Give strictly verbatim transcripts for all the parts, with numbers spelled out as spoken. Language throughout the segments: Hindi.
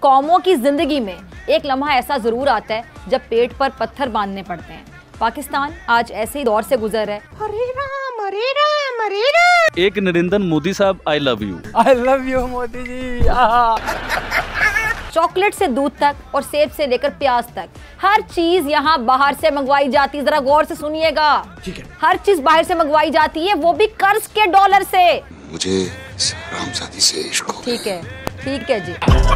कौमों की जिंदगी में एक लम्हा ऐसा जरूर आता है जब पेट पर पत्थर बांधने पड़ते हैं। पाकिस्तान आज ऐसे ही दौर से गुजर है। हरे राम हरे राम हरे राम। एक नरेंद्र मोदी साहब, I love you. I love you Modi ji. Chocolate से दूध तक और सेब से लेकर प्याज तक हर चीज यहाँ बाहर से मंगवाई जाती है। जरा गौर से सुनिएगा, ठीक है। हर चीज बाहर से मंगवाई जाती है, वो भी कर्ज के डॉलर से। मुझे रामजादी से इश्क हो। ठीक है, ठीक है जी।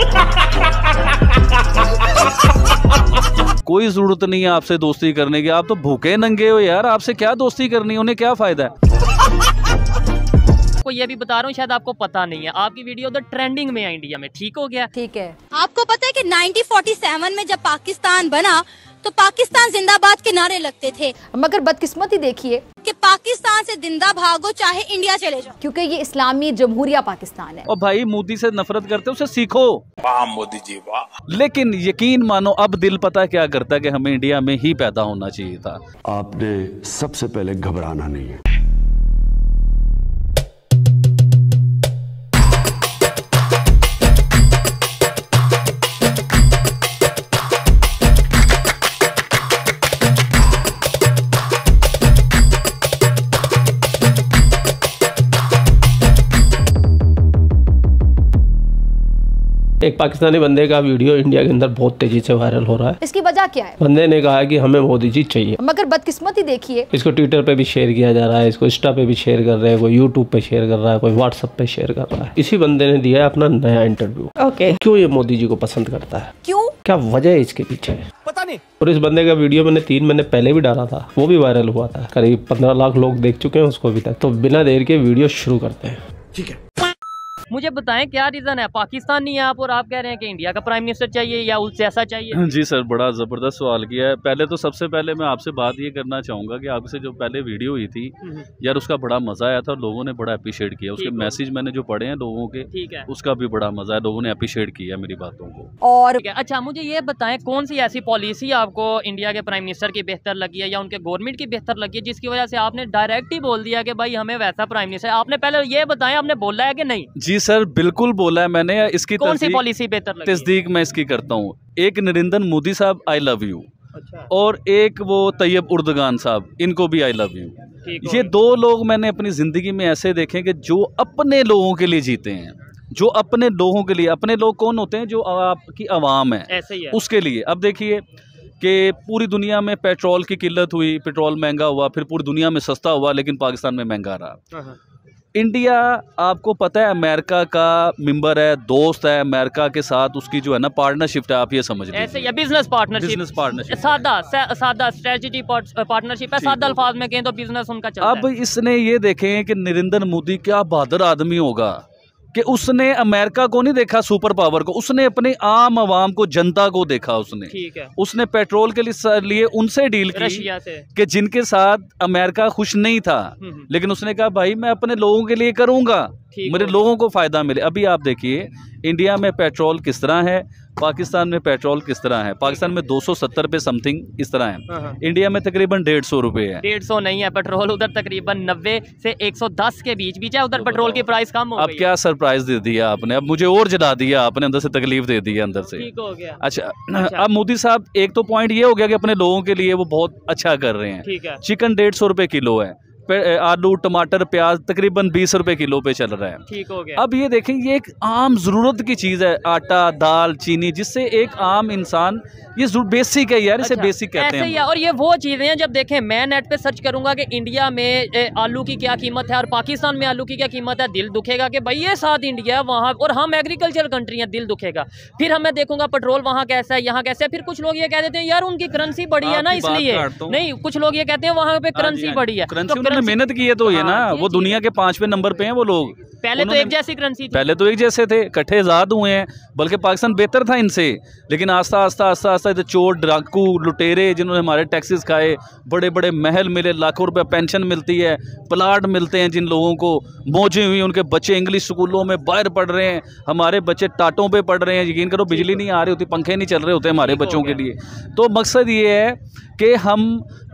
कोई जरूरत नहीं है आपसे दोस्ती करने की, आप तो भूखे नंगे हो यार, आपसे क्या दोस्ती करनी है, उन्हें क्या फायदा है। आपको ये भी बता रहा हूँ, शायद आपको पता नहीं है, आपकी वीडियो तो ट्रेंडिंग में है इंडिया में, ठीक हो गया। ठीक है। आपको पता है कि नाइनटीन फोर्टी सेवन में जब पाकिस्तान बना तो पाकिस्तान जिंदाबाद के नारे लगते थे, मगर बदकिस्मती देखिए कि पाकिस्तान से जिंदा भागो चाहे इंडिया चले जाओ, क्योंकि ये इस्लामी जमहूरिया पाकिस्तान है। और भाई मोदी से नफरत करते हो, उसे सीखो। वाह मोदी जी वाह। लेकिन यकीन मानो अब दिल पता क्या करता है कि हमें इंडिया में ही पैदा होना चाहिए था। आपने सबसे पहले घबराना नहीं है। एक पाकिस्तानी बंदे का वीडियो इंडिया के अंदर बहुत तेजी से वायरल हो रहा है। इसकी वजह क्या है? बंदे ने कहा कि हमें मोदी जी चाहिए, मगर बदकिस्मती देखिए इसको ट्विटर पे भी शेयर किया जा रहा है, इसको इंस्टा पे भी शेयर कर रहे हैं, कोई यूट्यूब पे शेयर कर रहा है, कोई व्हाट्सएप पे शेयर कर रहा है। इसी बंदे ने दिया है अपना नया इंटरव्यू। ओके, क्यों ये मोदी जी को पसंद करता है, क्यों, क्या वजह है इसके पीछे, पता नहीं। और इस बंदे का वीडियो मैंने तीन महीने पहले भी डाला था, वो भी वायरल हुआ था, करीब पंद्रह लाख लोग देख चुके हैं उसको अभी तक। तो बिना देर के वीडियो शुरू करते हैं। ठीक है, मुझे बताएं क्या रीजन है, पाकिस्तान नहीं है आप और आप कह रहे हैं कि इंडिया का प्राइम मिनिस्टर चाहिए या उससे ऐसा चाहिए। जी सर, बड़ा ज़बरदस्त सवाल किया है। पहले तो सबसे पहले मैं आपसे बात ये करना चाहूँगा कि आपसे जो पहले वीडियो हुई थी यार, उसका बड़ा मज़ा आया था और लोगों ने बड़ा अप्रिशिएट किया। उसके मैसेज मैंने जो पढ़े हैं लोगों के, ठीक है, उसका भी बड़ा मज़ा है, लोगों ने अप्रिशिएट किया मेरी बातों को। और अच्छा मुझे ये बताएं, कौन सी ऐसी पॉलिसी आपको इंडिया के प्राइम मिनिस्टर की बेहतर लगी है या उनके गवर्नमेंट की बेहतर लगी है जिसकी वजह से आपने डायरेक्ट ही बोल दिया कि भाई हमें वैसा प्राइम मिनिस्टर। आपने पहले ये बताएं, आपने बोला है कि नहीं? जी सर, बिल्कुल बोला है मैंने। इसकी कौन सी पॉलिसी बेहतर लगी? तस्दीक मैं इसकी करता हूँ। एक नरेंद्र मोदी साहब, आई लव यू। अच्छा। और एक वो तैयब उर्दगान साहब, इनको भी आई लव यू। ये दो लोग मैंने अपनी ज़िंदगी में ऐसे देखे कि जो अपने लोगों के लिए जीते हैं, जो अपने लोगों के लिए। अपने लोग कौन होते हैं? जो आपकी आवाम है, ऐसे ही है। उसके लिए। अब देखिए कि पूरी दुनिया में पेट्रोल की किल्लत हुई, पेट्रोल महंगा हुआ, फिर पूरी दुनिया में सस्ता हुआ, लेकिन पाकिस्तान में महंगा रहा। इंडिया, आपको पता है, अमेरिका का मेंबर है, दोस्त है, अमेरिका के साथ उसकी जो है ना पार्टनरशिप है, आप ये समझ लीजिए। ऐसे या बिजनेस पार्टनरशिप, बिजनेस पार्टनरशिप, सादा सादा स्ट्रेटजी पार्टनरशिप है, सादा अल्फाज में कहें तो बिजनेस उनका चलता है। अब इसने ये देखें कि नरेंद्र मोदी क्या बहादुर आदमी होगा कि उसने अमेरिका को नहीं देखा सुपर पावर को, उसने अपने आम आवाम को, जनता को देखा। उसने ठीक है, उसने पेट्रोल के लिए लिए उनसे डील की, रशिया से, कि जिनके साथ अमेरिका खुश नहीं था, लेकिन उसने कहा भाई मैं अपने लोगों के लिए करूंगा, मेरे लोगों को फायदा मिले। अभी आप देखिए इंडिया में पेट्रोल किस तरह है, पाकिस्तान में पेट्रोल किस तरह है। पाकिस्तान में दो सौ सत्तर पे समथिंग इस तरह है, इंडिया में तकरीबन डेढ़ सौ रुपए है। डेढ़ सौ नहीं है पेट्रोल, उधर तकरीबन नब्बे से एक सौ दस के बीच बीच है, उधर पेट्रोल की प्राइस कम हो गई। अब क्या सरप्राइज दे दिया आपने, अब मुझे और जला दिया आपने, अंदर से तकलीफ दे दी है अंदर से। ठीक हो गया। अच्छा, अच्छा। अब मोदी साहब, एक तो पॉइंट ये हो गया कि अपने लोगों के लिए वो बहुत अच्छा कर रहे हैं। ठीक है। चिकन डेढ़ सौ रुपए किलो है, आलू टमाटर प्याज तकरीबन बीस रुपए किलो पे चल रहा है। ठीक हो गया। अब ये देखें, ये एक आम जरूरत की चीज है, आटा दाल चीनी, जिससे एक आम इंसान, ये बेसिक है यार, इसे अच्छा, बेसिक कहते हैं। है। और ये वो चीजें हैं, जब देखें मैं नेट पे सर्च करूंगा कि इंडिया में ए, आलू की क्या कीमत है और पाकिस्तान में आलू की क्या कीमत है, दिल दुखेगा कि भाई ये साथ इंडिया है वहाँ, और हम एग्रीकल्चर कंट्री है, दिल दुखेगा। फिर हमें देखूंगा पेट्रोल वहाँ कैसा है, यहाँ कैसा है। फिर कुछ लोग ये कह देते हैं यार उनकी करेंसी बढ़ी है ना, इसलिए नहीं, कुछ लोग ये कहते हैं वहाँ पे करेंसी बढ़ी है, तो मेहनत की है तो ये ना, वो दुनिया के पांचवें नंबर पे हैं वो लोग। पहले तो एक जैसी करेंसी थी, पहले तो एक जैसे थे, इकट्ठे आजाद हुए हैं, बल्कि पाकिस्तान बेहतर था इनसे, लेकिन आस्ता आस्ता आस्ता आस्ता इधर चोर डाकू लुटेरे जिन्होंने हमारे टैक्सेस खाए, बड़े बड़े महल मिले, लाखों रुपए पेंशन मिलती है, प्लाट मिलते हैं जिन लोगों को, मौजें हुई, उनके बच्चे इंग्लिश स्कूलों में बाहर पढ़ रहे हैं, हमारे बच्चे टाटों पे पढ़ रहे हैं। यकीन करो बिजली नहीं आ रही होती, पंखे नहीं चल रहे होते हमारे बच्चों के लिए। तो मकसद ये है कि हम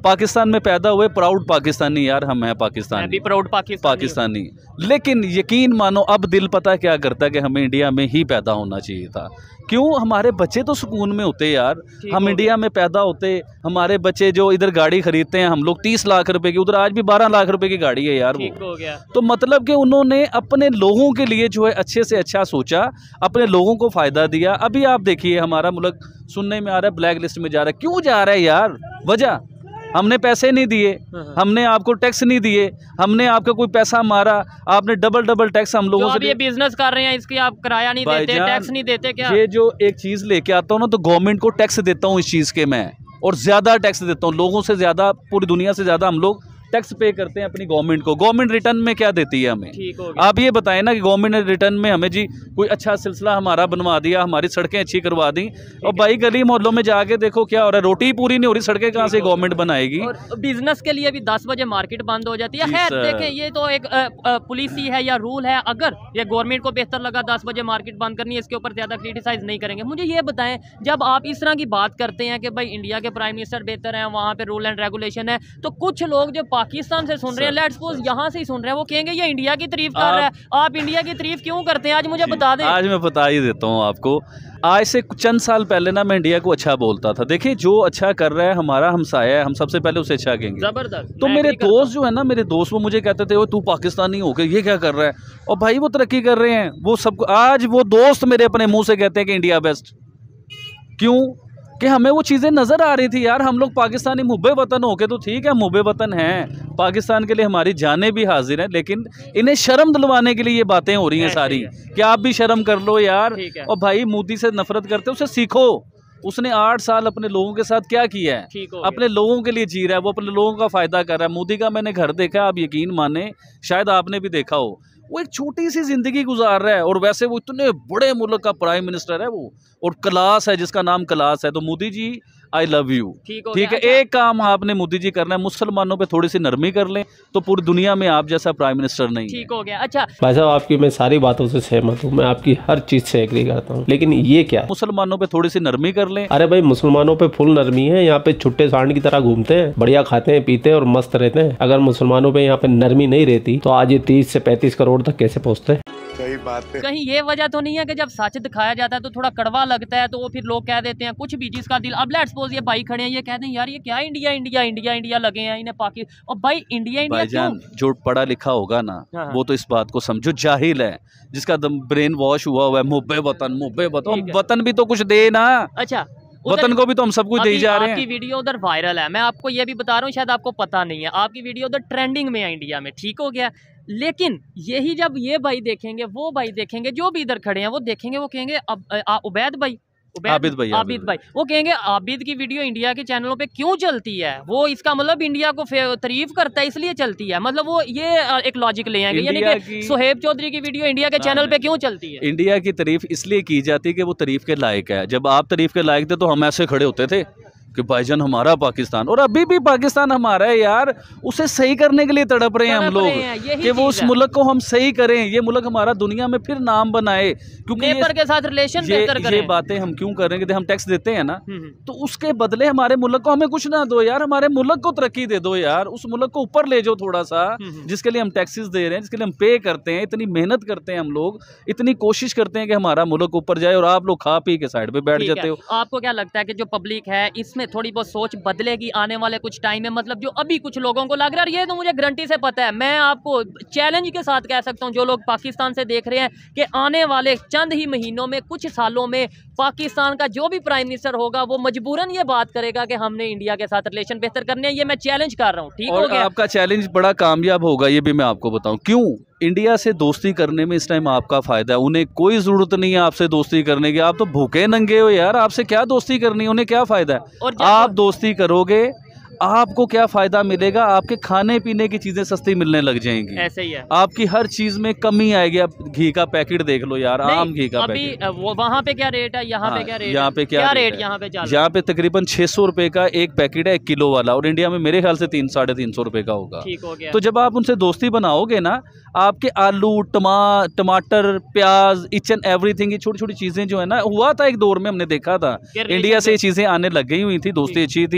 पाकिस्तान में पैदा हुए, प्राउड पाकिस्तानी यार हम हैं पाकिस्तानी, मैं भी प्राउड पाकिस्तानी पाकिस्तानी। लेकिन यकीन मानो अब दिल पता क्या करता है कि हमें इंडिया में ही पैदा होना चाहिए था। क्यों? हमारे बच्चे तो सुकून में होते यार, हम इंडिया में पैदा होते। हमारे बच्चे जो इधर गाड़ी खरीदते हैं हम लोग तीस लाख रुपए की, उधर आज भी बारह लाख रुपए की गाड़ी है यार वो। हो गया। तो मतलब कि उन्होंने अपने लोगों के लिए जो है अच्छे से अच्छा सोचा, अपने लोगों को फ़ायदा दिया। अभी आप देखिए हमारा मुल्क सुनने में आ रहा है ब्लैक लिस्ट में जा रहा है। क्यों जा रहा है यार? वजह हमने पैसे नहीं दिए, हमने आपको टैक्स नहीं दिए, हमने आपका कोई पैसा मारा, आपने डबल डबल टैक्स हम लोगों से। ये बिजनेस कर रहे हैं इसकी आप किराया नहीं देते, टैक्स नहीं देते क्या? ये जो एक चीज़ लेके आता हूँ ना तो गवर्नमेंट को टैक्स देता हूँ इस चीज़ के मैं, और ज़्यादा टैक्स देता हूँ, लोगों से ज़्यादा, पूरी दुनिया से ज़्यादा हम लोग टैक्स पे करते हैं अपनी गवर्नमेंट को। गवर्नमेंट रिटर्न में क्या देती है हमें? आप ये बताएं ना कि गवर्नमेंट ने रिटर्न में हमें जी कोई अच्छा सिलसिला हमारा बनवा दिया, हमारी सड़कें अच्छी करवा दी, और भाई गली मोहल्लों में जाके देखो क्या हो रहा है, रोटी पूरी नहीं हो रही, सड़कें कहाँ से गवर्नमेंट बनाएगी? और बिजनेस के लिए भी दस बजे मार्केट बंद हो जाती है। खैर देखें, ये तो एक पॉलिसी है या रूल है, अगर ये गवर्नमेंट को बेहतर लगा दस बजे मार्केट बंद करनी है, इसके ऊपर ज्यादा क्रिटिसाइज नहीं करेंगे। मुझे ये बताएं, जब आप इस तरह की बात करते हैं कि भाई इंडिया के प्राइम मिनिस्टर बेहतर हैं, वहाँ पे रूल एंड रेगुलेशन है, तो कुछ लोग जो पाकिस्तान से सुन रहे हैं, लेट्स सपोज यहाँ से ही सुन रहे हैं, वो कहेंगे ये इंडिया की तारीफ कर रहा है। आप इंडिया की तारीफ क्यों करते हैं? आज मुझे बता दें। आज मैं बता ही देता हूँ आपको। आज से चंद साल पहले ना मैं इंडिया को अच्छा बोलता था। देखिए जो अच्छा कर रहा है हमारा हमसाया है, हम सबसे पहले उसे अच्छा कहेंगे। जबरदस्त। तो मेरे दोस्त जो है ना, मेरे दोस्त वो मुझे कहते थे वो तू पाकिस्तानी हो गया, ये क्या कर रहा है? और भाई वो तरक्की कर रहे हैं, वो सब। आज वो दोस्त मेरे अपने मुंह से कहते हैं कि इंडिया बेस्ट। क्यों? कि हमें वो चीज़ें नज़र आ रही थी यार। हम लोग पाकिस्तानी मुब्बे वतन होके तो ठीक है, मुब्बे वतन हैं, पाकिस्तान के लिए हमारी जानें भी हाजिर हैं, लेकिन इन्हें शर्म दिलवाने के लिए ये बातें हो रही हैं सारी कि आप भी शर्म कर लो यार। और भाई मोदी से नफरत करते उसे सीखो। उसने आठ साल अपने लोगों के साथ क्या किया है? अपने लोगों के लिए जी रहा है, वो अपने लोगों का फ़ायदा कर रहा है। मोदी का मैंने घर देखा, आप यकीन माने, शायद आपने भी देखा हो, वो एक छोटी सी जिंदगी गुजार रहा है, और वैसे वो इतने बड़े मुल्क का प्राइम मिनिस्टर है वो, और क्लास है जिसका नाम क्लास है। तो Modi ji I love you. ठीक है, एक काम आपने मोदी जी करना है, मुसलमानों पे थोड़ी सी नरमी कर लें, तो पूरी दुनिया में आप जैसा प्राइम मिनिस्टर नहीं। ठीक हो गया। अच्छा भाई साहब, आपकी मैं सारी बातों से सहमत हूँ, मैं आपकी हर चीज से एग्री करता हूँ, लेकिन ये क्या, मुसलमानों पे थोड़ी सी नरमी कर लें। अरे भाई मुसलमानों पे फुल नरमी है, यहाँ पे छुट्टे सांड की तरह घूमते हैं, बढ़िया खाते हैं पीते हैं और मस्त रहते हैं। अगर मुसलमानों पे यहाँ पे नरमी नहीं रहती तो आज ये तीस से पैंतीस करोड़ तक कैसे पहुँचते? सही बात है। कहीं ये वजह तो नहीं है कि जब सच दिखाया जाता है तो थोड़ा कड़वा लगता है, तो वो फिर लोग कह देते हैं कुछ भी जिसका दिल। अब लेट्स सपोज ये भाई खड़े हैं, ये कहते हैं यार ये क्या इंडिया इंडिया इंडिया इंडिया लगे हैं इन्हें पाकिस्तान। और भाई इंडिया इंडिया भाईजान जो पढ़ा लिखा होगा ना, वो तो इस बात को समझो, जाहिल है जिसका ब्रेन वॉश हुआ हुआ है, मुब्बे वतन मुब्बे वतन, वतन भी तो कुछ दे ना। अच्छा, वतन को भी तो हम सब कुछ दे जा रहे हैं। आपकी वीडियो उधर वायरल है, मैं आपको ये भी बता रहा हूँ, शायद आपको पता नहीं है, आपकी वीडियो उधर ट्रेंडिंग में है इंडिया में। ठीक हो गया, लेकिन यही जब ये भाई देखेंगे, वो भाई देखेंगे, जो भी इधर खड़े हैं वो देखेंगे, वो कहेंगे अब उबैद भाई आबिद भाई आबिद भाई वो कहेंगे आबिद की वीडियो इंडिया के चैनलों पे क्यों चलती है? वो इसका मतलब इंडिया को तारीफ करता है इसलिए चलती है, मतलब वो ये एक लॉजिक ले आएंगे, यानी कि सुहेब चौधरी की वीडियो इंडिया के चैनल पे क्यों चलती है? इंडिया की तारीफ इसलिए की जाती है कि वो तारीफ के लायक है। जब आप तारीफ के लायक थे तो हम ऐसे खड़े होते थे कि भाईजान हमारा पाकिस्तान, और अभी भी पाकिस्तान हमारा है यार, उसे सही करने के लिए तड़प रहे हैं हम लोग कि वो उस मुल्क को हम सही करें, ये मुल्क हमारा दुनिया में फिर नाम बनाए। क्योंकि नेबर के साथ रिलेशन बेहतर करें। ये बातें हम क्यों कर रहे हैं कि हम टैक्स देते हैं ना, तो उसके बदले हमारे मुल्क को हमें कुछ ना दो यार, हमारे मुल्क को तरक्की दे दो यार, उस मुल्क को ऊपर ले जाओ थोड़ा सा, जिसके लिए हम टैक्सेस दे रहे हैं, जिसके लिए हम पे करते हैं, इतनी मेहनत करते हैं हम लोग, इतनी कोशिश करते हैं कि हमारा मुल्क ऊपर जाए, और आप लोग खा पी के साइड पे बैठ जाते हो। आपको क्या लगता है कि जो पब्लिक है इसमें थोड़ी बहुत सोच बदलेगी आने वाले कुछ टाइम में? मतलब जो अभी कुछ लोगों को लग रहा है, ये तो मुझे गारंटी से पता है, मैं आपको चैलेंज के साथ कह सकता हूं, जो लोग पाकिस्तान से देख रहे हैं, कि आने वाले चंद ही महीनों में, कुछ सालों में, पाकिस्तान का जो भी प्राइम मिनिस्टर होगा वो मजबूरन ये बात करेगा कि हमने इंडिया के साथ रिलेशन बेहतर करने हैं। ये मैं चैलेंज कर रहा हूँ। ठीक हो गया? आपका चैलेंज बड़ा कामयाब होगा, ये भी मैं आपको बताऊं क्यों। इंडिया से दोस्ती करने में इस टाइम आपका फायदा है, उन्हें कोई जरूरत नहीं है आपसे दोस्ती करने की। आप तो भूखे नंगे हो यार, आपसे क्या दोस्ती करनी है, उन्हें क्या फायदा है? आप दोस्ती करोगे, आपको क्या फायदा मिलेगा? आपके खाने पीने की चीजें सस्ती मिलने लग जाएंगी। ऐसे ही है, आपकी हर चीज में कमी आएगी। आप घी का पैकेट देख लो यार, आम घी का अभी पैकेट, वो वहाँ पे क्या रेट है, यहाँ पे क्या रेट, यहाँ पे क्या रेट, यहाँ पे यहाँ पे तकरीबन छह सौ रुपए का एक पैकेट है, एक किलो वाला, और इंडिया में मेरे ख्याल से तीन साढ़े तीन सौ रुपए का होगा। ठीक हो गया। तो जब आप उनसे दोस्ती बनाओगे ना, आपके आलू, टमा टमाटर, प्याज, ईच एंड एवरीथिंग, ये छोटी छोटी चीजें जो है ना, हुआ था एक दौर में, हमने देखा था इंडिया से ये चीजें आने लग गई हुई थी, दोस्ती अच्छी थी,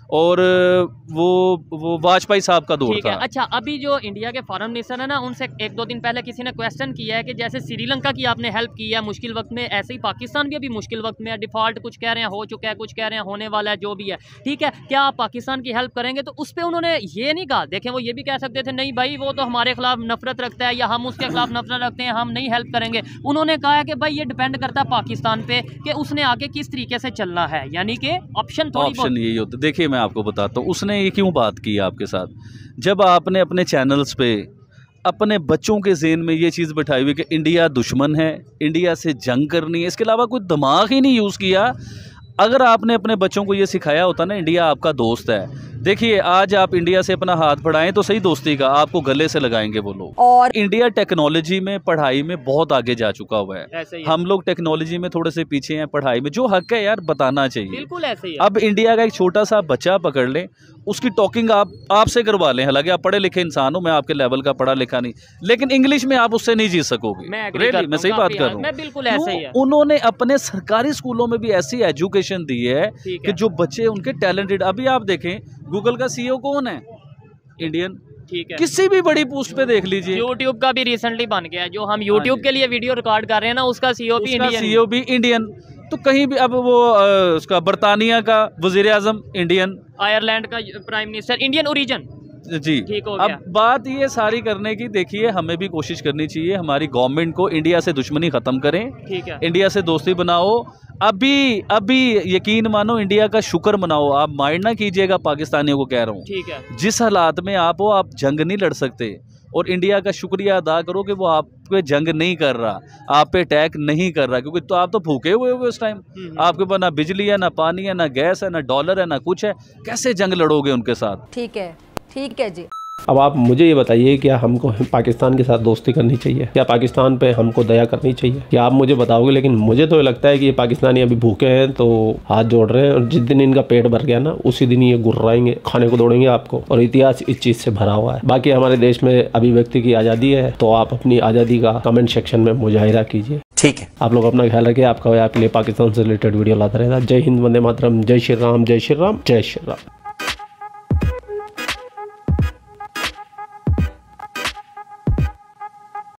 और वो वो वाजपेयी साहब का दौर ठीक था। है। अच्छा, अभी जो इंडिया के फॉरेन मिनिस्टर है ना, उनसे एक दो दिन पहले किसी ने क्वेश्चन किया है कि जैसे श्रीलंका की आपने हेल्प की है मुश्किल वक्त में, ऐसे ही पाकिस्तान भी अभी मुश्किल वक्त में है। डिफॉल्ट कुछ कह रहे हैं हो चुका है, कुछ कह रहे हैं होने वाला है, जो भी है ठीक है, क्या आप पाकिस्तान की हेल्प करेंगे? तो उस पर उन्होंने ये नहीं कहा। देखें, वो ये भी कह सकते थे नहीं भाई वो तो हमारे खिलाफ नफरत रखता है या हम उसके खिलाफ नफरत रखते हैं, हम नहीं हेल्प करेंगे। उन्होंने कहा है कि भाई ये डिपेंड करता है पाकिस्तान पे कि उसने आगे किस तरीके से चलना है, यानी कि ऑप्शन थोड़ी ऑप्शन यही होता है। देखिए मैं आपको बताता हूँ उसने ये क्यों बात की आपके साथ। जब आपने अपने चैनल्स पे अपने बच्चों के ज़हन में ये चीज़ बैठाई हुई कि इंडिया दुश्मन है, इंडिया से जंग करनी है, इसके अलावा कोई दिमाग ही नहीं यूज़ किया। अगर आपने अपने बच्चों को ये सिखाया होता ना इंडिया आपका दोस्त है, देखिए आज आप इंडिया से अपना हाथ बढ़ाएं तो सही दोस्ती का, आपको गले से लगाएंगे वो लोग। और इंडिया टेक्नोलॉजी में पढ़ाई में बहुत आगे जा चुका हुआ है, ऐसे ही हम लोग टेक्नोलॉजी में थोड़े से पीछे हैं, पढ़ाई में जो हक है यार बताना चाहिए। बिल्कुल ऐसे ही है। अब इंडिया का एक छोटा सा बच्चा पकड़ लें, उसकी टॉकिंग आप आपसे करवा लें, हालांकि आप पढ़े लिखे इंसान हो, मैं आपके लेवल का पढ़ा लिखा नहीं, लेकिन इंग्लिश में आप उससे नहीं जीत सकोगे। मैं agree Really, करता मैं हूं, सही बात काफी कर हद- रहा हूँ। मैं बिल्कुल ऐसे ही है। तो उन्होंने अपने सरकारी स्कूलों में भी ऐसी एजुकेशन दी है ठीक कि है। जो बच्चे उनके टैलेंटेड, अभी आप देखें गूगल का सीईओ कौन है? इंडियन। ठीक है। किसी भी बड़ी पोस्ट पे देख लीजिए, यूट्यूब का भी रिसेंटली बन गया है, जो हम यूट्यूब के लिए वीडियो रिकॉर्ड कर रहे हैं ना, उसका सीईओ भी उसका इंडियन ही है। सीईओ भी इंडियन। तो कहीं भी अब वो अ, उसका बरतानिया का वजीर आजम इंडियन, आयरलैंड का प्राइम मिनिस्टर इंडियन ओरिजिन। जी। ठीक हो अब गया। बात ये सारी करने की, देखिए हमें भी कोशिश करनी चाहिए, हमारी गवर्नमेंट को इंडिया से दुश्मनी खत्म करें, ठीक है। इंडिया से दोस्ती बनाओ। अभी अभी यकीन मानो इंडिया का शुक्र मनाओ, आप माइंड ना कीजिएगा पाकिस्तानियों को कह रहा हूँ, ठीक है। जिस हालात में आप हो आप जंग नहीं लड़ सकते, और इंडिया का शुक्रिया अदा करो कि वो आप पे जंग नहीं कर रहा, आप पे अटैक नहीं कर रहा, क्योंकि तो आप तो भूखे हुए हुए उस टाइम, आपके पास ना बिजली है, ना पानी है, ना गैस है, ना डॉलर है, ना कुछ है, कैसे जंग लड़ोगे उनके साथ? ठीक है, ठीक है जी। अब आप मुझे ये बताइए क्या हमको पाकिस्तान के साथ दोस्ती करनी चाहिए, क्या पाकिस्तान पे हमको दया करनी चाहिए, क्या आप मुझे बताओगे? लेकिन मुझे तो लगता है कि ये पाकिस्तानी अभी भूखे हैं तो हाथ जोड़ रहे हैं, और जिस दिन इनका पेट भर गया ना उसी दिन ये गुर्राएंगे, खाने को दौड़ेंगे आपको, और इतिहास इस चीज़ से भरा हुआ है। बाकी हमारे देश में अभिव्यक्ति की आज़ादी है, तो आप अपनी आज़ादी का कमेंट सेक्शन में मुजाहिरा कीजिए। ठीक है। आप लोग अपना ख्याल रखिए, आपका आपके लिए पाकिस्तान से रिलेटेड वीडियो लाता रहेगा। जय हिंद, वंदे मातरम, जय श्री राम, जय श्री राम, जय श्री राम।